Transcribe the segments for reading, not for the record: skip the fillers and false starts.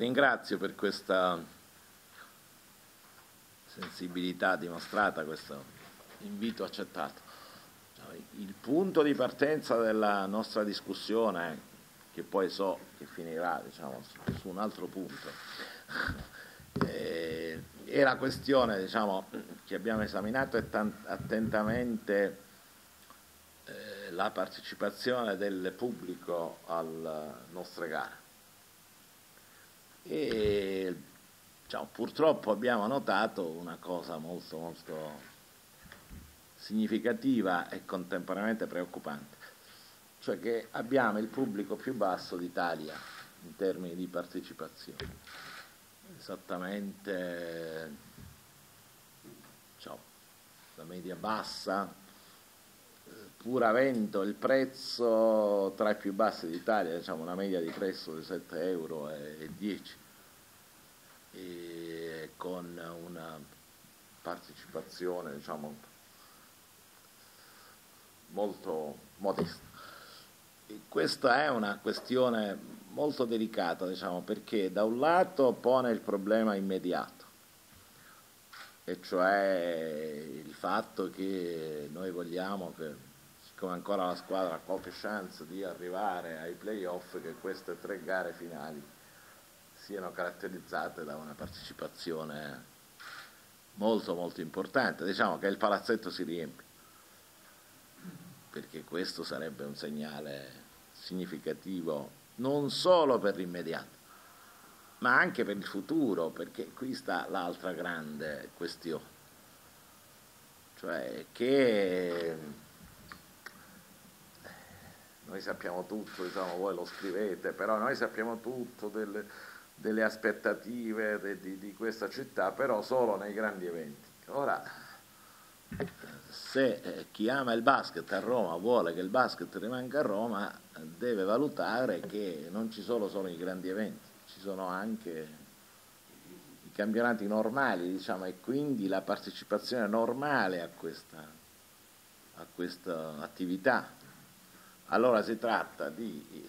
ringrazio per questa sensibilità dimostrata, questo invito accettato. Il punto di partenza della nostra discussione, che poi so che finirà su un altro punto, è la questione che abbiamo esaminato attentamente, la partecipazione del pubblico alle nostre gare. E purtroppo abbiamo notato una cosa molto significativa e contemporaneamente preoccupante, cioè che abbiamo il pubblico più basso d'Italia in termini di partecipazione, esattamente la media bassa, pur avendo il prezzo tra i più bassi d'Italia, una media di prezzo di 7,10 €, e con una partecipazione molto modesta. E questa è una questione molto delicata, perché da un lato pone il problema immediato, e cioè il fatto che noi vogliamo che, siccome ancora la squadra ha qualche chance di arrivare ai playoff, che queste 3 gare finali siano caratterizzate da una partecipazione molto importante, che il palazzetto si riempie, perché questo sarebbe un segnale significativo non solo per l'immediato, ma anche per il futuro, perché qui sta l'altra grande questione, cioè che noi sappiamo tutto, voi lo scrivete, però noi sappiamo tutto delle aspettative di questa città, però solo nei grandi eventi. Ora, se chi ama il basket a Roma vuole che il basket rimanga a Roma, deve valutare che non ci sono solo i grandi eventi, ci sono anche i campionati normali, e quindi la partecipazione normale a questa attività. Allora si tratta di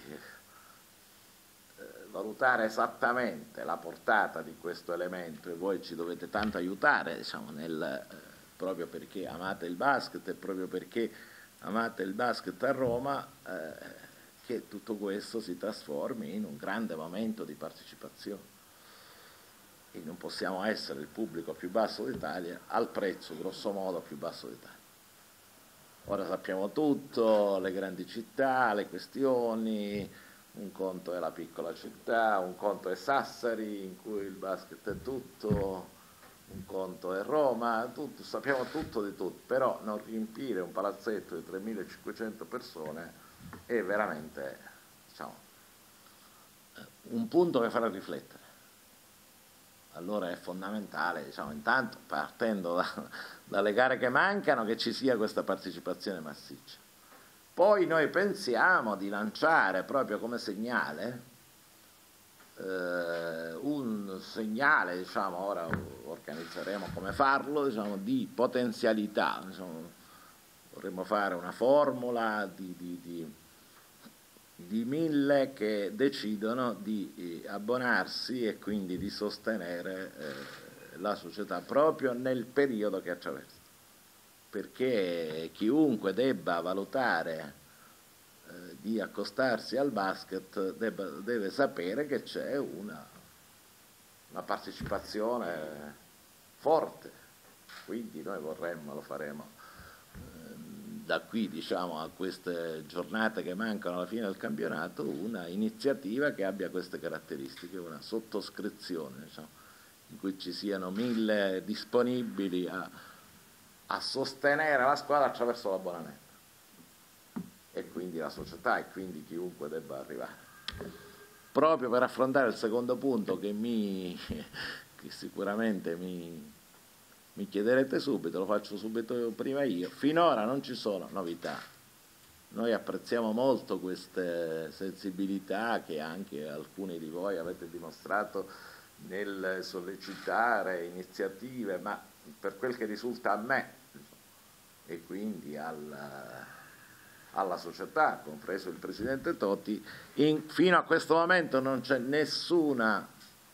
valutare esattamente la portata di questo elemento, e voi ci dovete tanto aiutare, proprio perché amate il basket e proprio perché amate il basket a Roma, che tutto questo si trasformi in un grande momento di partecipazione. E non possiamo essere il pubblico più basso d'Italia al prezzo grosso modo più basso d'Italia. Ora sappiamo tutto, le grandi città, le questioni, un conto è la piccola città, un conto è Sassari, in cui il basket è tutto, un conto è Roma, tutto, sappiamo tutto di tutto, però non riempire un palazzetto di 3.500 persone è veramente un punto che farà riflettere. Allora è fondamentale, intanto partendo dalle gare che mancano, che ci sia questa partecipazione massiccia. Poi noi pensiamo di lanciare proprio come segnale, un segnale, ora organizzeremo come farlo, di potenzialità, vorremmo fare una formula di 1.000 che decidono di abbonarsi e quindi di sostenere la società proprio nel periodo che attraversa, perché chiunque debba valutare di accostarsi al basket deve sapere che c'è una partecipazione forte, quindi noi vorremmo, lo faremo da qui a queste giornate che mancano alla fine del campionato, una iniziativa che abbia queste caratteristiche, una sottoscrizione in cui ci siano 1.000 disponibili a sostenere la squadra attraverso l'abbonamento, e quindi la società e quindi chiunque debba arrivare. Proprio per affrontare il secondo punto che sicuramente mi chiederete subito, lo faccio subito prima io. Finora non ci sono novità. Noi apprezziamo molto queste sensibilità che anche alcuni di voi avete dimostrato nel sollecitare iniziative, ma per quel che risulta a me e quindi alla società, compreso il Presidente Totti, fino a questo momento non c'è nessuna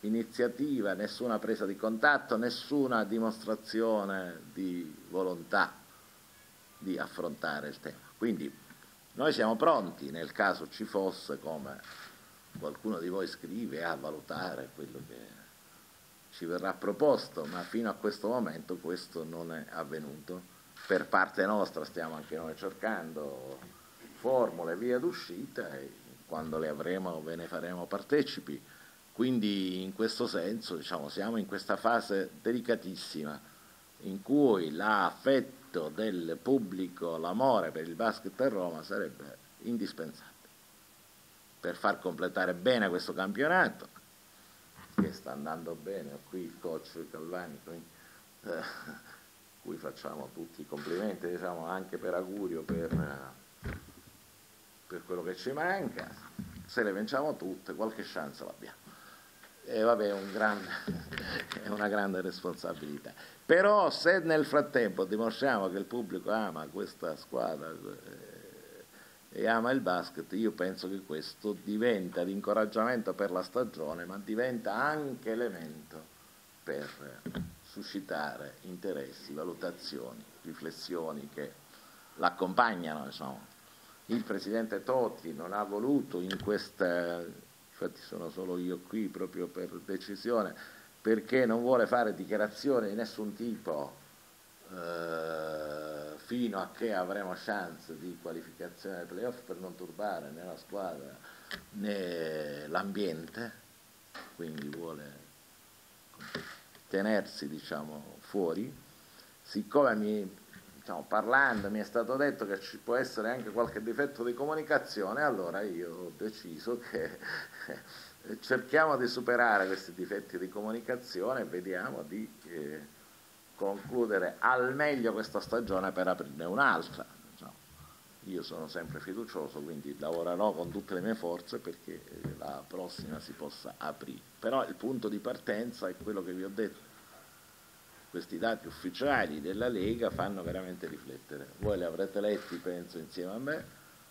iniziativa, nessuna presa di contatto, nessuna dimostrazione di volontà di affrontare il tema. Quindi noi siamo pronti, nel caso ci fosse, come qualcuno di voi scrive, a valutare quello che ci verrà proposto, ma fino a questo momento questo non è avvenuto. Per parte nostra stiamo anche noi cercando formule, vie d'uscita, e quando le avremo ve ne faremo partecipi. Quindi in questo senso, diciamo, siamo in questa fase delicatissima in cui l'affetto del pubblico, l'amore per il basket a Roma sarebbe indispensabile per far completare bene questo campionato, che sta andando bene. Ho qui il coach Calvani, cui facciamo tutti i complimenti, diciamo, anche per augurio per quello che ci manca. Se le vinciamo tutte qualche chance l'abbiamo, e vabbè, è una grande responsabilità. Però se nel frattempo dimostriamo che il pubblico ama questa squadra e ama il basket, io penso che questo diventa di incoraggiamento per la stagione, ma diventa anche elemento per suscitare interessi, valutazioni, riflessioni che l'accompagnano. Insomma. Il presidente Totti non ha voluto in questa, infatti sono solo io qui proprio per decisione, perché non vuole fare dichiarazioni di nessun tipo fino a che avremo chance di qualificazione ai playoff, per non turbare né la squadra né l'ambiente, quindi vuole tenersi, diciamo, fuori. Siccome parlando mi è stato detto che ci può essere anche qualche difetto di comunicazione, allora io ho deciso che cerchiamo di superare questi difetti di comunicazione e vediamo di concludere al meglio questa stagione per aprirne un'altra. Io sono sempre fiducioso, quindi lavorerò con tutte le mie forze perché la prossima si possa aprire. Però il punto di partenza è quello che vi ho detto. Questi dati ufficiali della Lega fanno veramente riflettere. Voi li avrete letti, penso, insieme a me.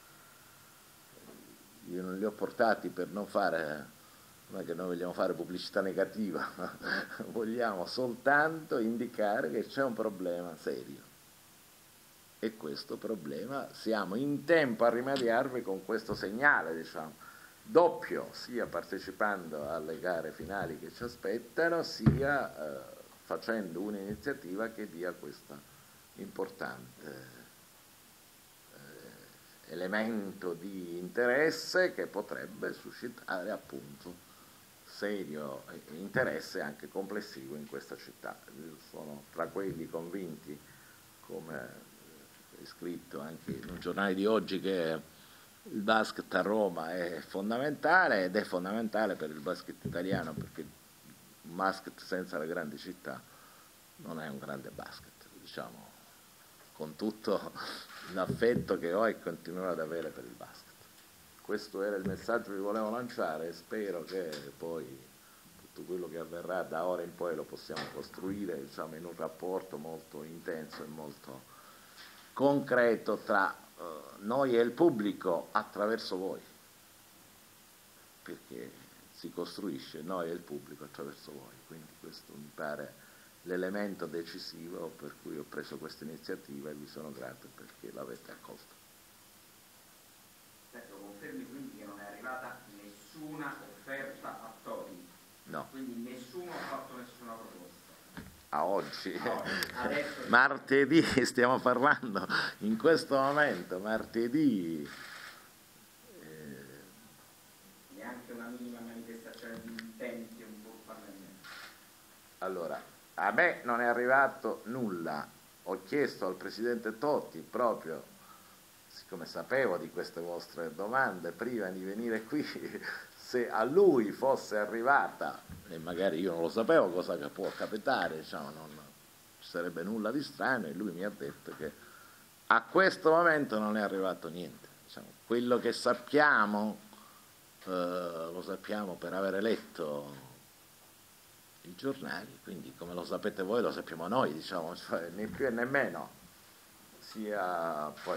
Io non li ho portati per non è che noi vogliamo fare pubblicità negativa, vogliamo soltanto indicare che c'è un problema serio. E questo problema siamo in tempo a rimediarvi con questo segnale, diciamo, doppio, sia partecipando alle gare finali che ci aspettano, sia facendo un'iniziativa che dia questo importante elemento di interesse che potrebbe suscitare appunto serio interesse anche complessivo in questa città. Io sono tra quelli convinti, come è scritto anche in un giornale di oggi, che il basket a Roma è fondamentale, ed è fondamentale per il basket italiano, perché un basket senza le grandi città non è un grande basket, diciamo, con tutto l'affetto che ho e continuerò ad avere per il basket. Questo era il messaggio che volevo lanciare e spero che poi tutto quello che avverrà da ora in poi lo possiamo costruire, diciamo, in un rapporto molto intenso e molto concreto tra noi e il pubblico attraverso voi, perché si costruisce noi e il pubblico attraverso voi, quindi questo mi pare l'elemento decisivo per cui ho preso questa iniziativa e vi sono grato perché l'avete accolta. Certo, confermi quindi che non è arrivata nessuna offerta a Totti? No. Quindi nessuno ha fatto nessuna proposta? A oggi, Adesso... martedì stiamo parlando, in questo momento, martedì. Neanche una minima manifestazione di intenti un po' parlamento? Allora, a me non è arrivato nulla. Ho chiesto al presidente Totti, proprio siccome sapevo di queste vostre domande prima di venire qui, se a lui fosse arrivata, e magari io non lo sapevo cosa che può capitare, diciamo, non ci sarebbe nulla di strano, e lui mi ha detto che a questo momento non è arrivato niente. Diciamo, quello che sappiamo lo sappiamo per avere letto i giornali, quindi come lo sapete voi lo sappiamo noi, diciamo, cioè, né più e né meno, sia poi,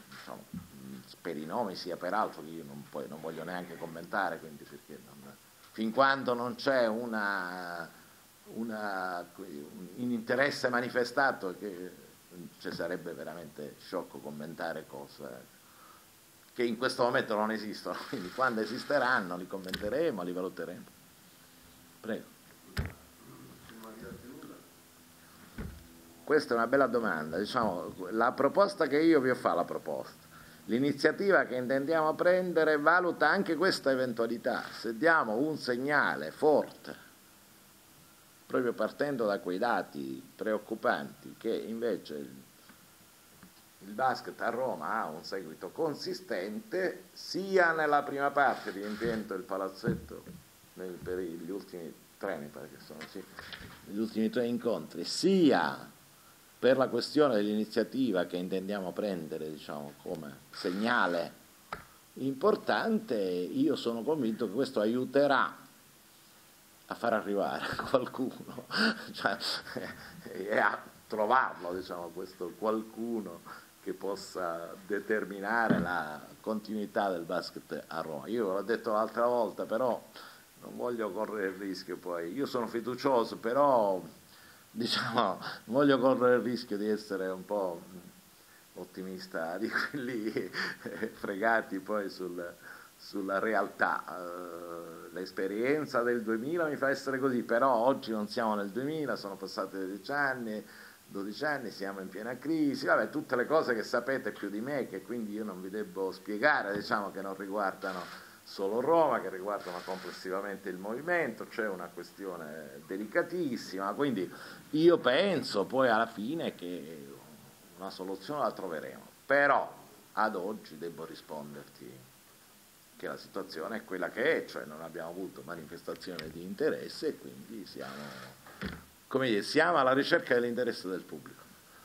diciamo, per i nomi sia per altro, che io non voglio neanche commentare, quindi perché fin quando non c'è un interesse manifestato, che ci sarebbe veramente sciocco commentare cose che in questo momento non esistono, quindi quando esisteranno li commenteremo, li valuteremo. Prego. Questa è una bella domanda. Diciamo, la proposta che io vi ho fatto, l'iniziativa che intendiamo prendere valuta anche questa eventualità. Se diamo un segnale forte, proprio partendo da quei dati preoccupanti, che invece il basket a Roma ha un seguito consistente, sia nella prima parte riempiendo il palazzetto per gli ultimi tre, mi pare che sono, sì, gli ultimi tre incontri, sia per la questione dell'iniziativa che intendiamo prendere, diciamo, come segnale importante, io sono convinto che questo aiuterà a far arrivare qualcuno, cioè, e a trovarlo, diciamo, questo qualcuno che possa determinare la continuità del basket a Roma. Io l'ho detto l'altra volta, però non voglio correre il rischio poi. Io sono fiducioso, però diciamo, voglio correre il rischio di essere un po' ottimista, di quelli fregati poi sulla realtà. L'esperienza del 2000 mi fa essere così, però oggi non siamo nel 2000, sono passati 12 anni, siamo in piena crisi, vabbè, tutte le cose che sapete più di me, che quindi io non vi devo spiegare, diciamo, che non riguardano solo Roma, che riguardano complessivamente il movimento. C'è una questione delicatissima, quindi io penso poi alla fine che una soluzione la troveremo, però ad oggi devo risponderti che la situazione è quella che è, cioè non abbiamo avuto manifestazione di interesse e quindi siamo, come dire, siamo alla ricerca dell'interesse del pubblico.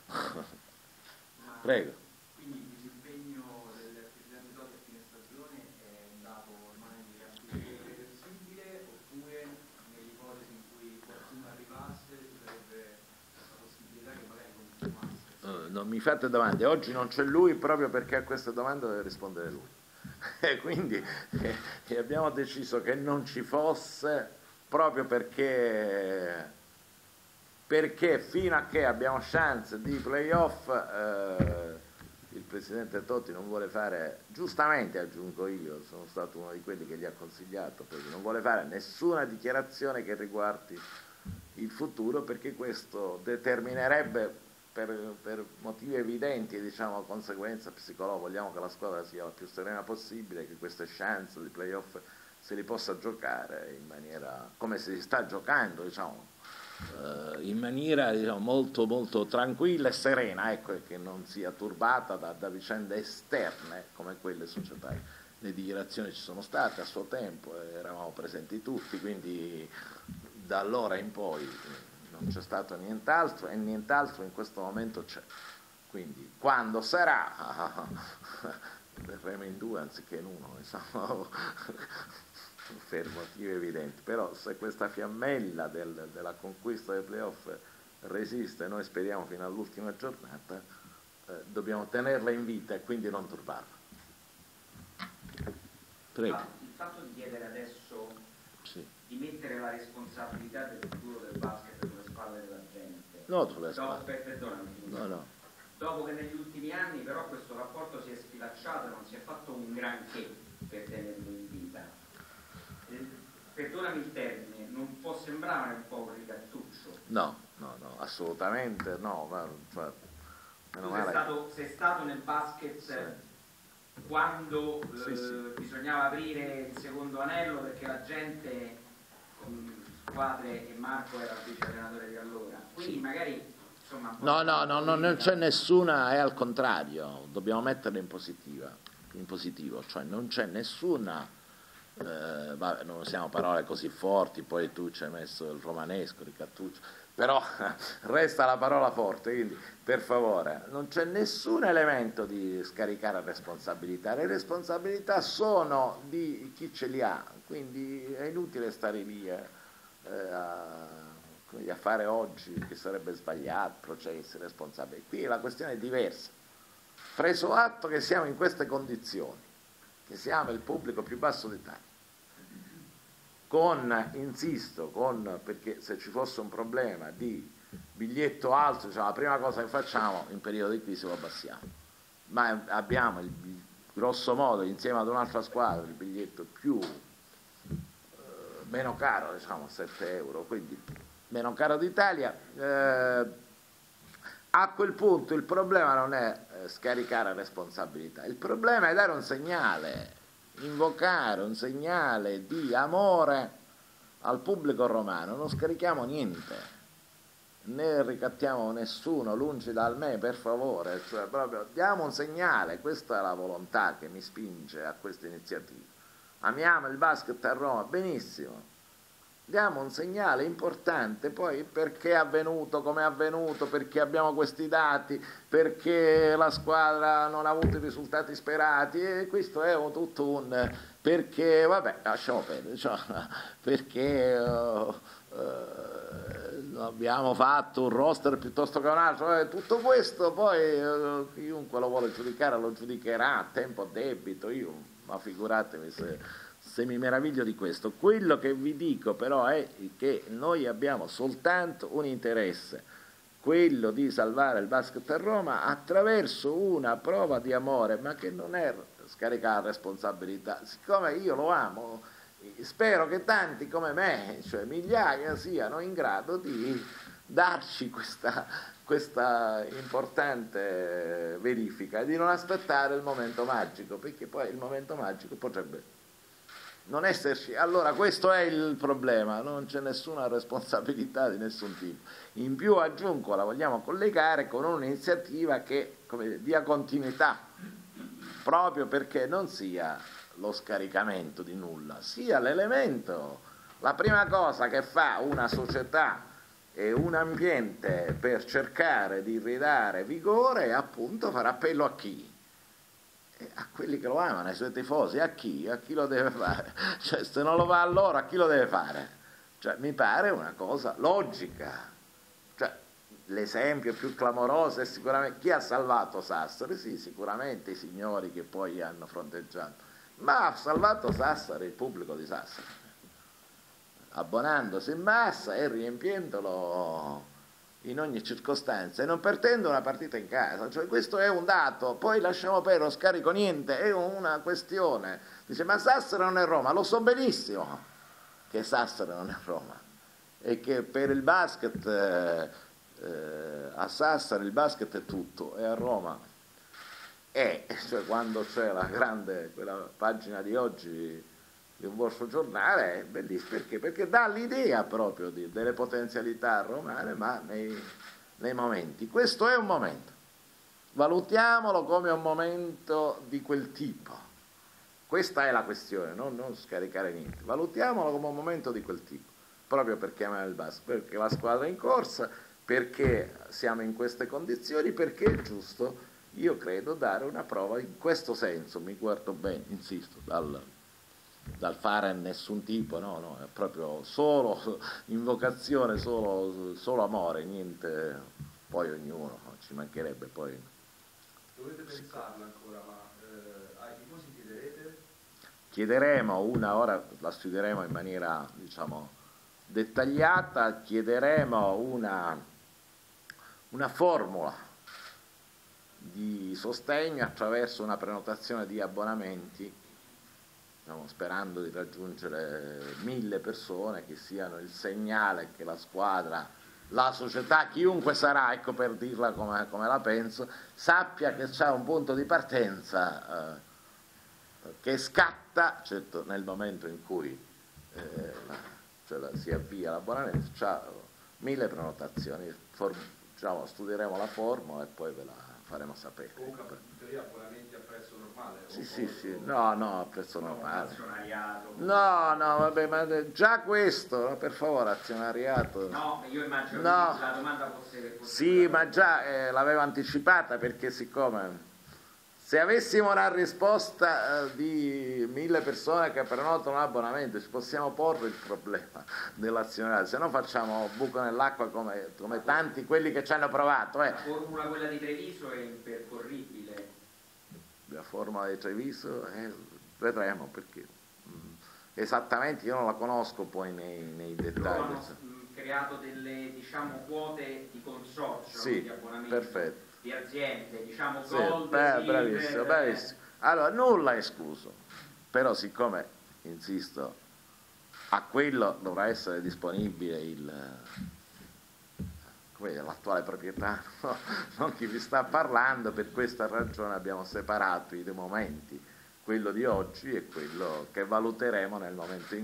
Prego. Quindi il disimpegno del Presidente Totti a fine stagione è un dato ormai irreversibile, oppure nell'ipotesi in cui qualcuno arrivasse ci sarebbe la possibilità che magari continuasse? Non mi fate domande, oggi non c'è lui proprio perché a queste domande deve rispondere lui. E quindi abbiamo deciso che non ci fosse proprio perché fino a che abbiamo chance di playoff il Presidente Totti non vuole fare, giustamente aggiungo io, sono stato uno di quelli che gli ha consigliato, perché non vuole fare nessuna dichiarazione che riguardi il futuro, perché questo determinerebbe per motivi evidenti, diciamo, conseguenza psicologica. Vogliamo che la squadra sia la più serena possibile, che queste chance di playoff se li possa giocare in maniera come si sta giocando, diciamo, in maniera, diciamo, molto molto tranquilla e serena, ecco, e che non sia turbata da vicende esterne come quelle societarie. Le dichiarazioni ci sono state a suo tempo, eravamo presenti tutti, quindi da allora in poi non c'è stato nient'altro e nient'altro in questo momento c'è. Quindi quando sarà verremo in due anziché in uno, diciamo, per motivi evidenti. Però se questa fiammella della conquista dei playoff resiste, noi speriamo fino all'ultima giornata, dobbiamo tenerla in vita e quindi non turbarla. Prego. Il fatto di chiedere adesso sì. di mettere la responsabilità del futuro del basket sulle spalle della gente. No, sulle spalle. Perdonami. No. Dopo che negli ultimi anni però questo rapporto si è sfilacciato e non si è fatto un granché per tenerlo in vita. Perdonami il termine, non può sembrare un po' un ricattuccio? No, assolutamente no. Cioè, sei stato nel basket, sì, quando sì. bisognava aprire il secondo anello perché la gente, con Squadre e Marco era il vice allenatore di allora, quindi sì, magari insomma... No, non c'è nessuna, è al contrario, dobbiamo metterla in positivo, cioè non c'è nessuna... non usiamo parole così forti, poi tu ci hai messo il romanesco, ricattuccio, però resta la parola forte, quindi per favore non c'è nessun elemento di scaricare responsabilità, le responsabilità sono di chi ce li ha, quindi è inutile stare lì a fare oggi che sarebbe sbagliato, processi, responsabili. Qui la questione è diversa, preso atto che siamo in queste condizioni, che siamo il pubblico più basso d'Italia, insisto, perché se ci fosse un problema di biglietto alto, diciamo, la prima cosa che facciamo in periodo di crisi lo abbassiamo, ma abbiamo grosso modo insieme ad un'altra squadra il biglietto meno caro, diciamo 7 euro, quindi meno caro d'Italia. A quel punto il problema non è scaricare responsabilità, il problema è dare un segnale, invocare un segnale di amore al pubblico romano. Non scarichiamo niente, né ricattiamo nessuno, lungi dal me, per favore, cioè proprio diamo un segnale. Questa è la volontà che mi spinge a questa iniziativa. Amiamo il basket a Roma, benissimo, diamo un segnale importante. Poi perché è avvenuto, come è avvenuto, perché abbiamo questi dati, perché la squadra non ha avuto i risultati sperati, e questo è tutto un perché, vabbè, lasciamo perdere, cioè, perché abbiamo fatto un roster piuttosto che un altro, tutto questo poi chiunque lo vuole giudicare lo giudicherà a tempo debito, ma figuratevi se mi meraviglio di questo. Quello che vi dico però è che noi abbiamo soltanto un interesse, quello di salvare il basket a Roma attraverso una prova di amore, ma che non è scaricare responsabilità. Siccome io lo amo, spero che tanti come me, cioè migliaia, siano in grado di darci questa importante verifica, di non aspettare il momento magico, perché poi il momento magico potrebbe non esserci. Allora questo è il problema, non c'è nessuna responsabilità di nessun tipo. In più aggiungo, la vogliamo collegare con un'iniziativa che, come dire, dia continuità, proprio perché non sia lo scaricamento di nulla, sia l'elemento, la prima cosa che fa una società e un ambiente per cercare di ridare vigore è appunto fare appello a chi? A quelli che lo amano, ai suoi tifosi. A chi? A chi lo deve fare? Cioè, se non lo fa a loro, a chi lo deve fare? Cioè, mi pare una cosa logica. Cioè, l'esempio più clamoroso è sicuramente chi ha salvato Sassari. Sì, sicuramente i signori che poi hanno fronteggiato, ma ha salvato Sassari il pubblico di Sassari, abbonandosi in massa e riempiendolo in ogni circostanza e non perdendo una partita in casa. Cioè, questo è un dato. Poi lasciamo perdere, non scarico niente, è una questione. Dice, ma Sassari non è Roma. Lo so benissimo che Sassari non è Roma e che per il basket a Sassari il basket è tutto, e a Roma cioè, quando c'è quella pagina di oggi di un vostro giornale è bellissimo. Perché dà l'idea proprio delle potenzialità romane, ma nei momenti. Questo è un momento, valutiamolo come un momento di quel tipo. Questa è la questione, non scaricare niente, valutiamolo come un momento di quel tipo, proprio perché amiamo il basket, perché la squadra è in corsa, perché siamo in queste condizioni, perché è giusto, io credo, dare una prova in questo senso. Mi guardo bene, insisto, dal fare nessun tipo, no, è proprio solo invocazione, solo amore, niente, poi ognuno, ci mancherebbe poi. Dovete pensarlo ancora, ma ai tifosi chiederete? Chiederemo ora la studieremo in maniera, diciamo, dettagliata, chiederemo una formula di sostegno attraverso una prenotazione di abbonamenti. Stiamo sperando di raggiungere 1000 persone, che siano il segnale che la squadra, la società, chiunque sarà, ecco, per dirla come la penso, sappia che c'è un punto di partenza che scatta, certo, nel momento in cui si avvia l'abbonamento. C'ha 1000 prenotazioni, diciamo, studieremo la formula e poi ve la faremo sapere. Comunque in teoria abbonamenti a prezzo normale? Sì, no, a prezzo normale. Azionariato? No, vabbè, ma già questo, per favore, azionariato. No, io immagino che la domanda fosse... Sì, ma già l'avevo anticipata, perché siccome se avessimo una risposta di 1000 persone che prenotano un abbonamento, ci possiamo porre il problema dell'azionariato, se no facciamo buco nell'acqua come tanti quelli che ci hanno provato. La formula, quella di Treviso, è impercorribile. La formula di Treviso vedremo, perché esattamente, io non la conosco poi nei dettagli. Creato delle, diciamo, quote di consorzio, sì, di abbonamento, perfetto, di aziende, diciamo, sì, Gold, bravissimo, Silver, bravissimo. Allora, nulla è escluso, però siccome, insisto, a quello dovrà essere disponibile l'attuale proprietario, non chi vi sta parlando, per questa ragione abbiamo separato i due momenti, quello di oggi e quello che valuteremo nel momento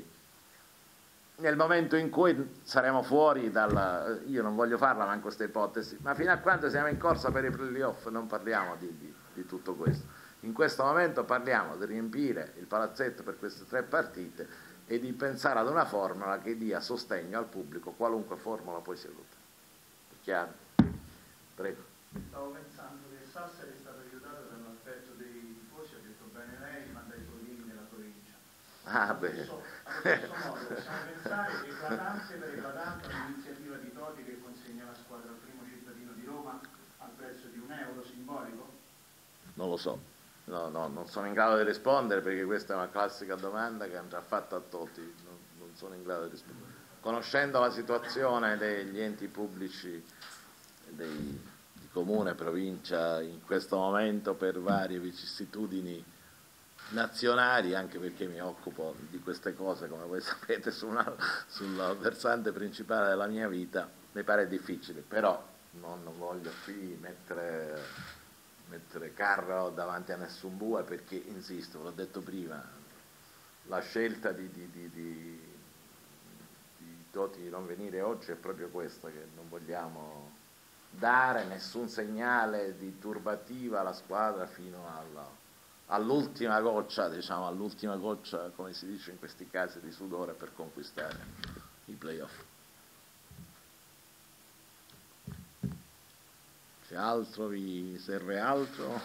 in cui saremo fuori dalla... Io non voglio farla manco questa ipotesi, ma fino a quando siamo in corsa per i playoff non parliamo di tutto questo. In questo momento parliamo di riempire il palazzetto per queste 3 partite e di pensare ad una formula che dia sostegno al pubblico, qualunque formula poi sia adottata. Chiaro? Prego. Stavo pensando che Sassari è stato aiutato dall'aspetto dei tifosi, ha detto bene lei, manda i soldini nella provincia. Ah, beh. Allo stesso modo possiamo pensare che eclatante per eclatante l'iniziativa di Toti che consegna la squadra al primo cittadino di Roma al prezzo di €1 simbolico? Non lo so, no, non sono in grado di rispondere perché questa è una classica domanda che hanno già fatto a Toti, non sono in grado di rispondere. Conoscendo la situazione degli enti pubblici di comune, provincia in questo momento per varie vicissitudini nazionali, anche perché mi occupo di queste cose, come voi sapete, sul versante principale della mia vita, mi pare difficile, però non voglio qui mettere carro davanti a nessun bue, perché, insisto, l'ho detto prima, la scelta di Toti di non venire oggi è proprio questa, che non vogliamo dare nessun segnale di turbativa alla squadra fino all'ultima goccia, diciamo, all'ultima goccia, come si dice in questi casi, di sudore per conquistare i playoff. C'è altro? Vi serve altro?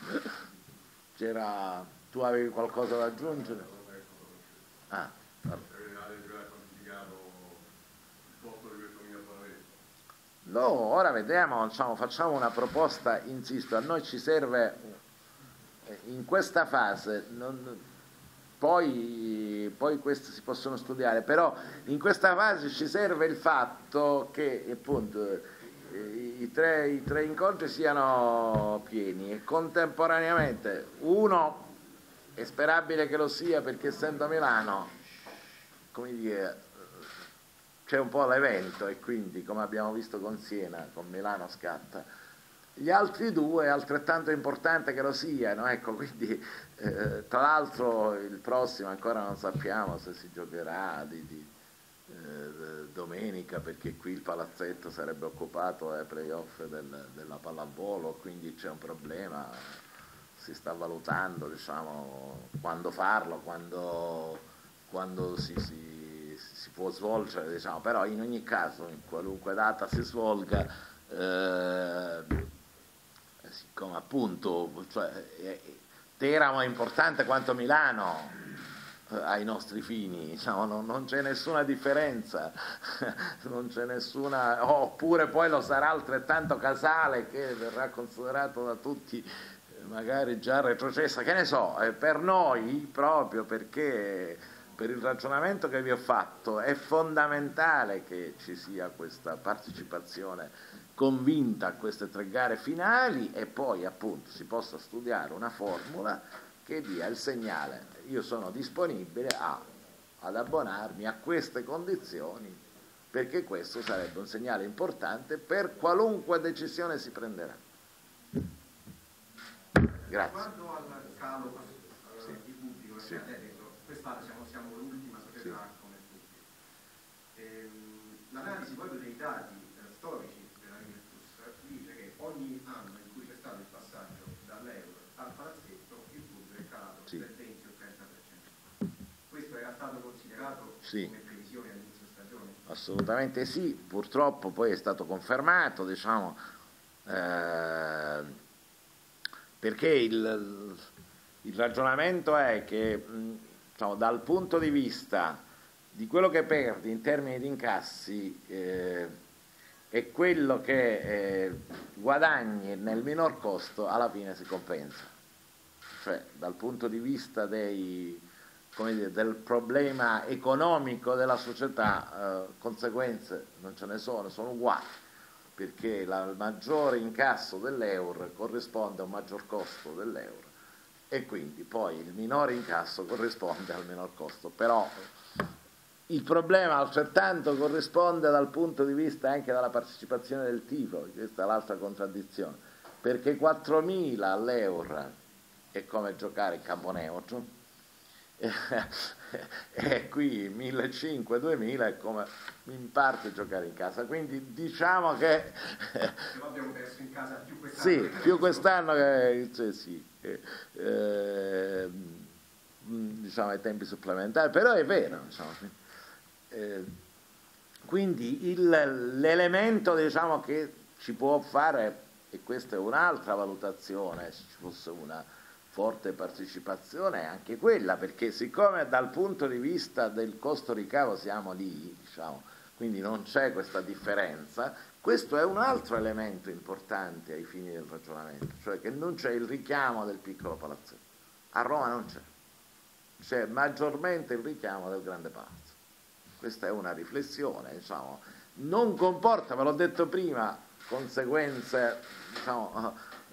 Tu avevi qualcosa da aggiungere? Ah, no, ora vediamo, diciamo, facciamo una proposta, insisto, a noi ci serve in questa fase, poi queste si possono studiare, però in questa fase ci serve il fatto che appunto i tre incontri siano pieni e contemporaneamente uno è sperabile che lo sia, perché essendo Milano, come dire, c'è un po' l'evento e quindi, come abbiamo visto con Siena, con Milano scatta. Gli altri 2 è altrettanto importante che lo siano, ecco, quindi tra l'altro il prossimo ancora non sappiamo se si giocherà domenica, perché qui il palazzetto sarebbe occupato ai playoff della pallavolo, quindi c'è un problema, si sta valutando, diciamo, quando farlo, quando si può svolgere, diciamo, però in ogni caso, in qualunque data si svolga, siccome appunto, cioè, Teramo è importante quanto Milano ai nostri fini, diciamo, non c'è nessuna differenza, non c'è nessuna, oppure poi lo sarà altrettanto Casale, che verrà considerato da tutti magari già retrocessa, che ne so, per noi, proprio perché per il ragionamento che vi ho fatto, è fondamentale che ci sia questa partecipazione convinta a queste 3 gare finali e poi appunto si possa studiare una formula che dia il segnale: io sono disponibile ad abbonarmi a queste condizioni, perché questo sarebbe un segnale importante per qualunque decisione si prenderà. Grazie. Riguardo al calo di pubblico, Sì. lei ha detto quest'anno siamo l'ultima società come tutti. L'analisi proprio dei dati storici della Virtus dice che ogni anno in cui c'è stato il passaggio dall'euro al palazzetto il pubblico è calato del 20 o 30%. Questo era stato considerato come previsione all'inizio stagione? Assolutamente sì, purtroppo poi è stato confermato, diciamo, perché il ragionamento è che, diciamo, dal punto di vista di quello che perdi in termini di incassi e quello che guadagni nel minor costo, alla fine si compensa. Cioè, dal punto di vista come dire, del problema economico della società, conseguenze non ce ne sono uguali, perché il maggiore incasso dell'euro corrisponde a un maggior costo dell'euro e quindi poi il minore incasso corrisponde al minor costo, però il problema altrettanto corrisponde dal punto di vista anche della partecipazione del tifo, questa è l'altra contraddizione, perché 4.000 all'euro è come giocare in campo neutro e qui 1.500-2.000 è come in parte giocare in casa, quindi diciamo che abbiamo perso in casa più quest'anno, sì, più quest'anno che cioè, sì, diciamo ai tempi supplementari, però è vero, diciamo. Quindi l'elemento, diciamo, che ci può fare, e questa è un'altra valutazione, se ci fosse una forte partecipazione, è anche quella, perché siccome dal punto di vista del costo ricavo siamo lì, diciamo, quindi non c'è questa differenza, questo è un altro elemento importante ai fini del ragionamento, cioè che non c'è il richiamo del piccolo palazzetto. A Roma non c'è maggiormente il richiamo del grande palazzo. Questa è una riflessione, diciamo, non comporta, ve l'ho detto prima, conseguenze, diciamo,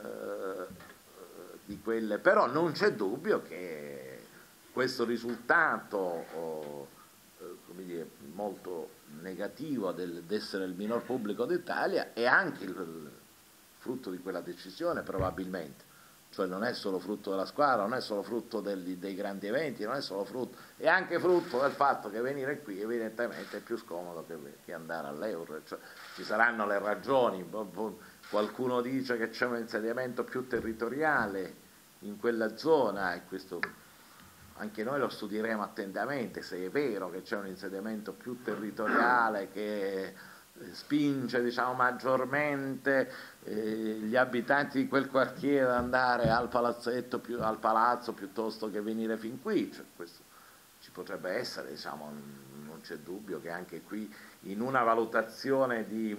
di quelle, però non c'è dubbio che questo risultato come dire, molto negativo dell'essere il minor pubblico d'Italia è anche il frutto di quella decisione, probabilmente. Cioè non è solo frutto della squadra, non è solo frutto dei grandi eventi, non è solo frutto, è anche frutto del fatto che venire qui evidentemente è più scomodo che andare all'euro. Cioè, ci saranno le ragioni, qualcuno dice che c'è un insediamento più territoriale in quella zona, e questo anche noi lo studieremo attentamente, se è vero che c'è un insediamento più territoriale che spinge, diciamo, maggiormente gli abitanti di quel quartiere ad andare al palazzetto, al palazzo, piuttosto che venire fin qui. Cioè, questo ci potrebbe essere, diciamo, non c'è dubbio che anche qui in una valutazione di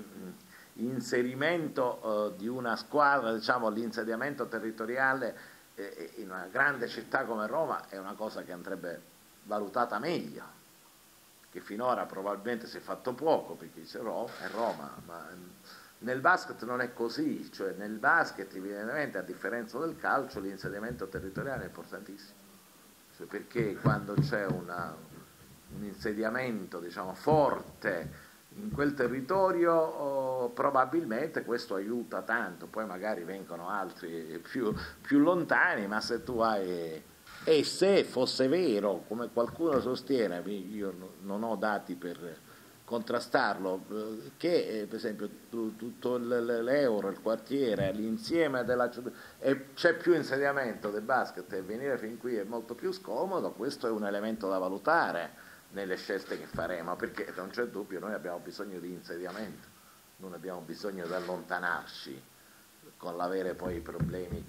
inserimento di una squadra, diciamo, l'insediamento territoriale in una grande città come Roma è una cosa che andrebbe valutata meglio, che finora probabilmente si è fatto poco, perché dice Roma è Roma, ma nel basket non è così, cioè nel basket evidentemente, a differenza del calcio, l'insediamento territoriale è importantissimo, cioè perché quando c'è un insediamento, diciamo, forte in quel territorio, probabilmente questo aiuta tanto, poi magari vengono altri più lontani, ma se tu hai... E se fosse vero, come qualcuno sostiene, io non ho dati per contrastarlo, che per esempio tutto l'euro, il quartiere, l'insieme della città, e c'è più insediamento del basket e venire fin qui è molto più scomodo, questo è un elemento da valutare nelle scelte che faremo, perché non c'è dubbio, noi abbiamo bisogno di insediamento, non abbiamo bisogno di allontanarci con l'avere poi i problemi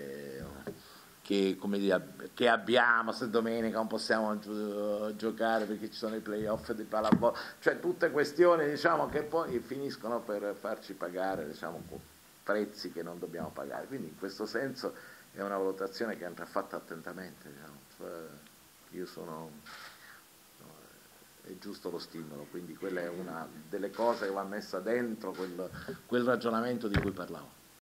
come dire, che abbiamo, se domenica non possiamo giocare perché ci sono i playoff di pallavolo, cioè tutte questioni, diciamo, che poi finiscono per farci pagare, diciamo, prezzi che non dobbiamo pagare, quindi in questo senso è una valutazione che andrà fatta attentamente, diciamo. Cioè, io è giusto lo stimolo, quindi quella è una delle cose che va messa dentro quel ragionamento di cui parlavo.